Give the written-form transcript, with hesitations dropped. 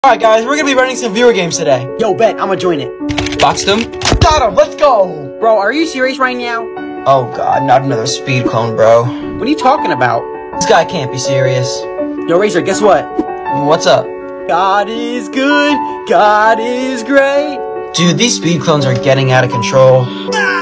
Alright guys, we're gonna be running some viewer games today. Yo, bet, I'ma join it. Boxed him. Got him, let's go! Bro, are you serious right now? Oh god, not another speed clone, bro. What are you talking about? This guy can't be serious. Yo, Razor, guess what? What's up? God is good, God is great. Dude, these speed clones are getting out of control.